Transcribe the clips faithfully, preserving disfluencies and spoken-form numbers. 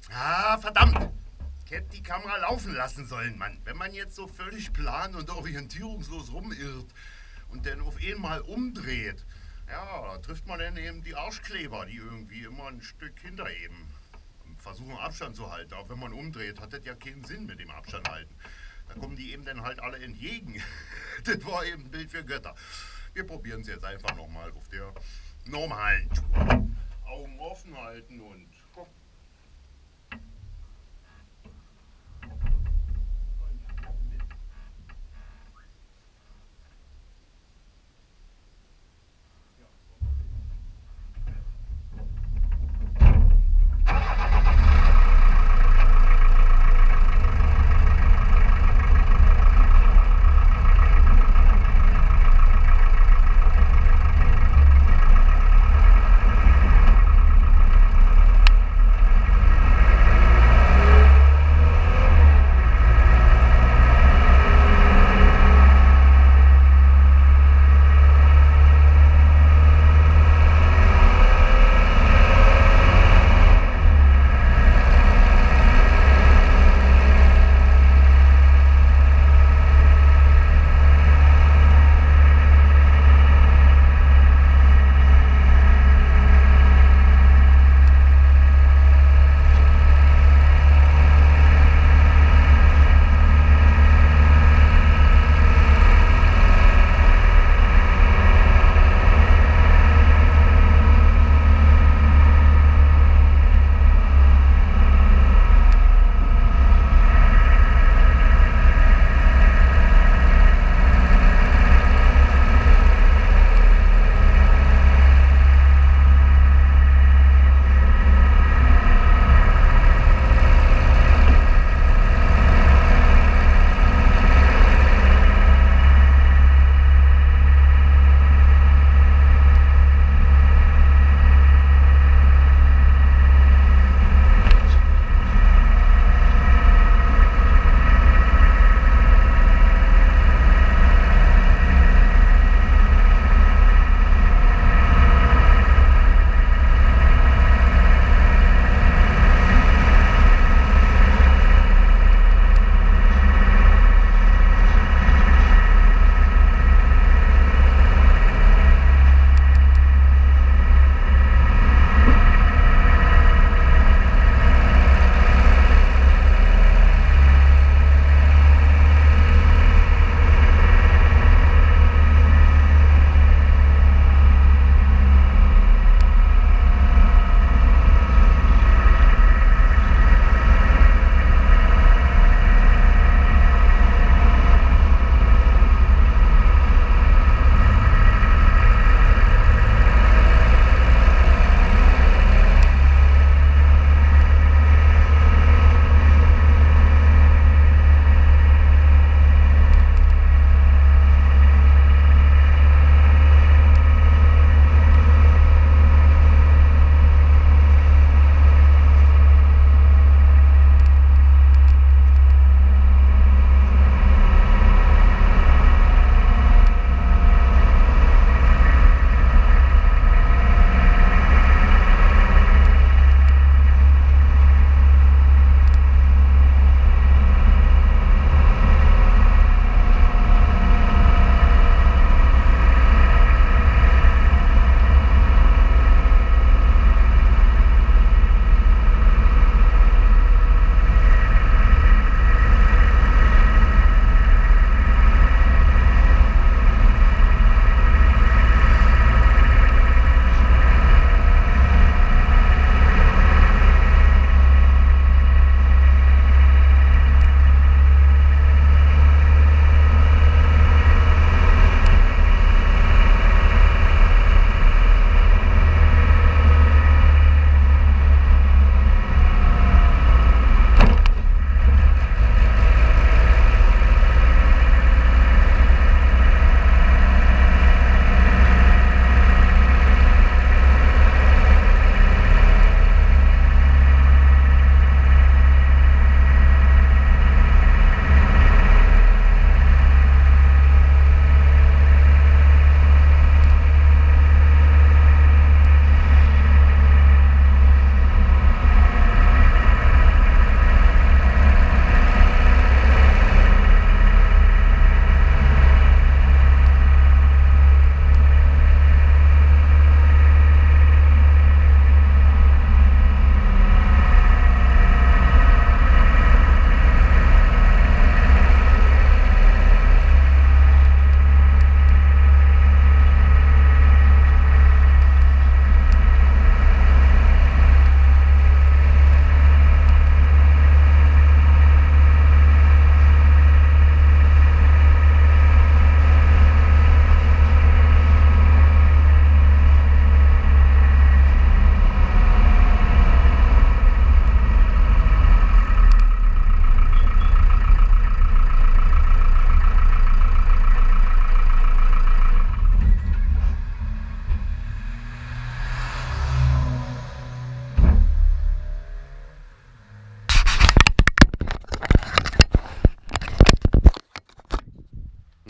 Ah, verdammt! Ich hätte die Kamera laufen lassen sollen, Mann. Wenn man jetzt so völlig plan- und orientierungslos rumirrt und dann auf einmal umdreht, ja, da trifft man dann eben die Arschkleber, die irgendwie immer ein Stück hinter eben versuchen Abstand zu halten. Auch wenn man umdreht, hat das ja keinen Sinn mit dem Abstand halten. Da kommen die eben dann halt alle entgegen. Das war eben ein Bild für Götter. Wir probieren es jetzt einfach nochmal auf der normalen Tour. Augen offen halten und...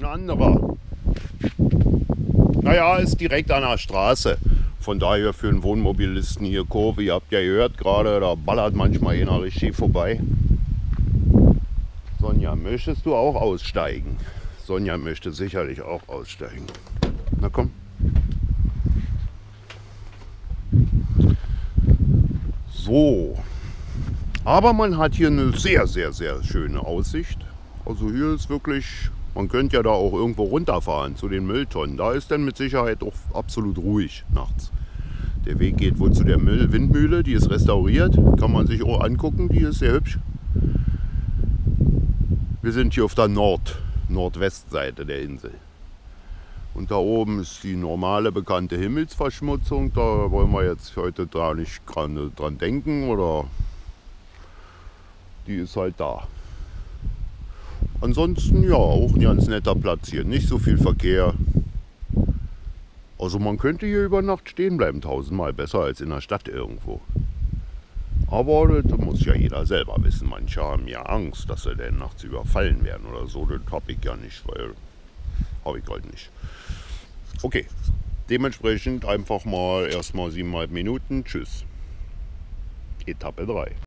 anderer. Naja, ist direkt an der Straße. Von daher für einen Wohnmobilisten hier Kurve, ihr habt ja gehört gerade, da ballert manchmal einer richtig vorbei. Sonja, möchtest du auch aussteigen? Sonja möchte sicherlich auch aussteigen. Na komm. So. Aber man hat hier eine sehr, sehr, sehr schöne Aussicht. Also hier ist wirklich, man könnte ja da auch irgendwo runterfahren zu den Mülltonnen. Da ist dann mit Sicherheit auch absolut ruhig nachts. Der Weg geht wohl zu der Müll Windmühle, die ist restauriert. Kann man sich auch angucken, die ist sehr hübsch. Wir sind hier auf der Nord, Nordwestseite der Insel. Und da oben ist die normale bekannte Himmelsverschmutzung. Da wollen wir jetzt heute da nicht dran, dran denken, oder die ist halt da. Ansonsten ja, auch ein ganz netter Platz hier. Nicht so viel Verkehr. Also man könnte hier über Nacht stehen bleiben, tausendmal besser als in der Stadt irgendwo. Aber das muss ja jeder selber wissen. Manche haben ja Angst, dass sie denn nachts überfallen werden oder so. Das habe ich ja nicht, weil habe ich halt nicht. Okay, dementsprechend einfach mal erstmal siebeneinhalb Minuten. Tschüss. Etappe drei.